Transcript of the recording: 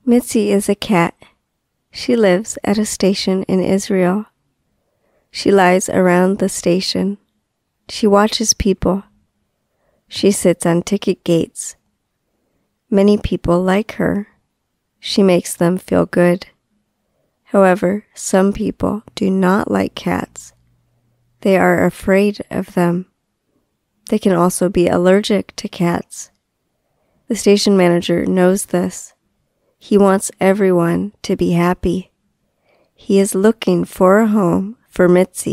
Mitsi is a cat. She lives at a station in Israel. She lies around the station. She watches people. She sits on ticket gates. Many people like her. She makes them feel good. However, some people do not like cats. They are afraid of them. They can also be allergic to cats. The station manager knows this. He wants everyone to be happy. He is looking for a home for Mitsi.